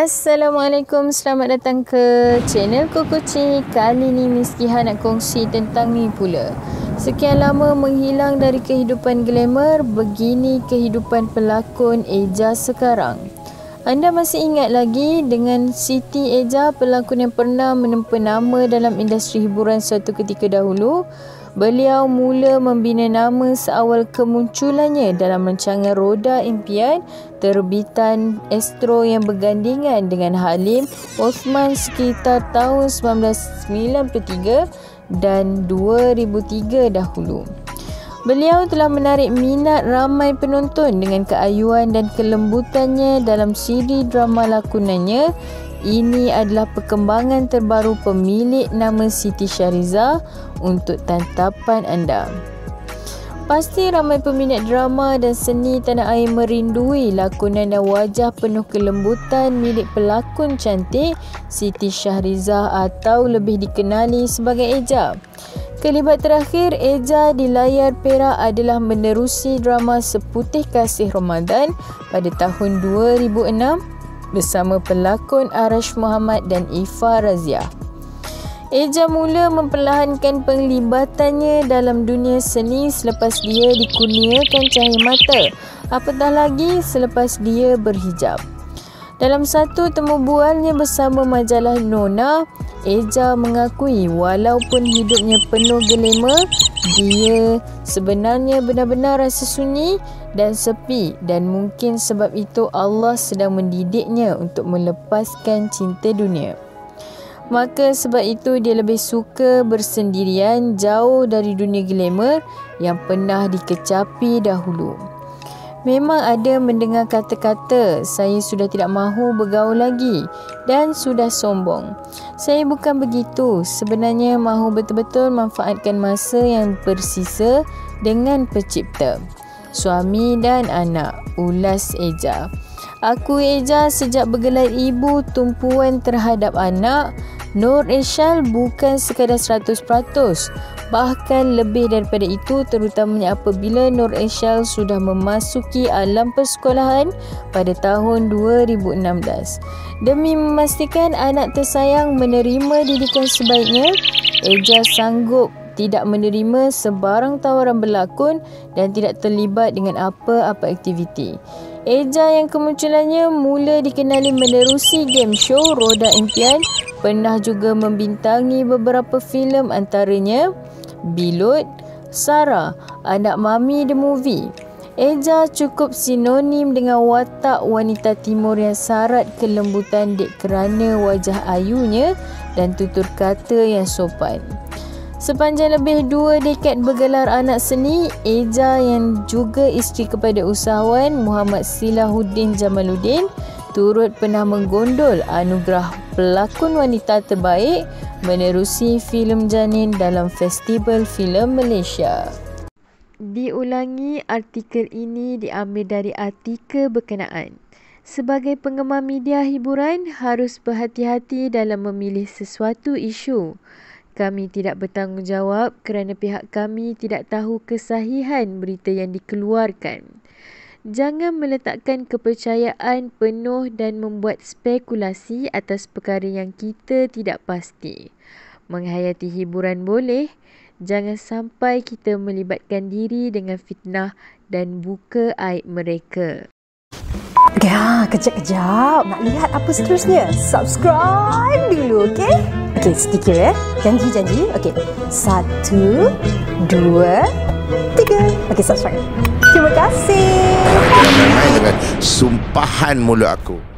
Assalamualaikum, selamat datang ke channel Kokoci. Kali ni Miskihan nak kongsi tentang ni pula. Sekian lama menghilang dari kehidupan glamour, begini kehidupan pelakon Eja sekarang. Anda masih ingat lagi dengan Siti Eja, pelakon yang pernah menempa nama dalam industri hiburan suatu ketika dahulu? Beliau mula membina nama seawal kemunculannya dalam rancangan Roda Impian terbitan Astro yang bergandingan dengan Halim Othman sekitar tahun 1993 dan 2003 dahulu. Beliau telah menarik minat ramai penonton dengan keayuan dan kelembutannya dalam siri drama lakonannya. Ini adalah perkembangan terbaru pemilik nama Siti Syahriza untuk tantapan anda. Pasti ramai peminat drama dan seni tanah air merindui lakonan dan wajah penuh kelembutan milik pelakon cantik Siti Syahriza atau lebih dikenali sebagai Eja. Kelibat terakhir Eja di layar perak adalah menerusi drama Seputih Kasih Ramadan pada tahun 2006 bersama pelakon Arash Muhammad dan Ifa Razia. Eja mula memperlahankan penglibatannya dalam dunia seni selepas dia dikurniakan cahaya mata, apatah lagi selepas dia berhijab. Dalam satu temu bualnya bersama majalah Nona, Eja mengakui walaupun hidupnya penuh glamour, dia sebenarnya benar-benar rasa sunyi dan sepi, dan mungkin sebab itu Allah sedang mendidiknya untuk melepaskan cinta dunia. Maka sebab itu dia lebih suka bersendirian jauh dari dunia glamour yang pernah dikecapi dahulu. Memang ada mendengar kata-kata, saya sudah tidak mahu bergaul lagi dan sudah sombong. Saya bukan begitu, sebenarnya mahu betul-betul manfaatkan masa yang bersisa dengan pencipta, suami dan anak, ulas Eja. Aku Eja sejak bergelar ibu tumpuan terhadap anak. Nur Eshal bukan sekadar 100%, bahkan lebih daripada itu, terutamanya apabila Nur Eshal sudah memasuki alam persekolahan pada tahun 2016. Demi memastikan anak tersayang menerima didikan sebaiknya, Eja sanggup tidak menerima sebarang tawaran berlakon dan tidak terlibat dengan apa-apa aktiviti. Eja yang kemunculannya mula dikenali menerusi game show Roda Impian, pernah juga membintangi beberapa filem antaranya Bilut, Sarah, Anak Mami The Movie. Eja cukup sinonim dengan watak wanita timur yang syarat kelembutan dek kerana wajah ayunya dan tutur kata yang sopan. Sepanjang lebih 2 dekad bergelar anak seni, Eja yang juga isteri kepada usahawan Muhammad Silahuddin Jamaluddin turut pernah menggondol anugerah pelakon wanita terbaik menerusi filem Janin dalam Festival Filem Malaysia. Diulangi, artikel ini diambil dari artikel berkenaan. Sebagai penggemar media hiburan, harus berhati-hati dalam memilih sesuatu isu. Kami tidak bertanggungjawab kerana pihak kami tidak tahu kesahihan berita yang dikeluarkan. Jangan meletakkan kepercayaan penuh dan membuat spekulasi atas perkara yang kita tidak pasti. Menghayati hiburan boleh, jangan sampai kita melibatkan diri dengan fitnah dan buka aib mereka. Ya, kejap-kejap. Nak lihat apa seterusnya? Subscribe dulu, okey? Okey, sedikit ya. Janji. Okey. 1, 2, 3. Okey, subscribe. Terima kasih. Dengan sumpahan mulut aku.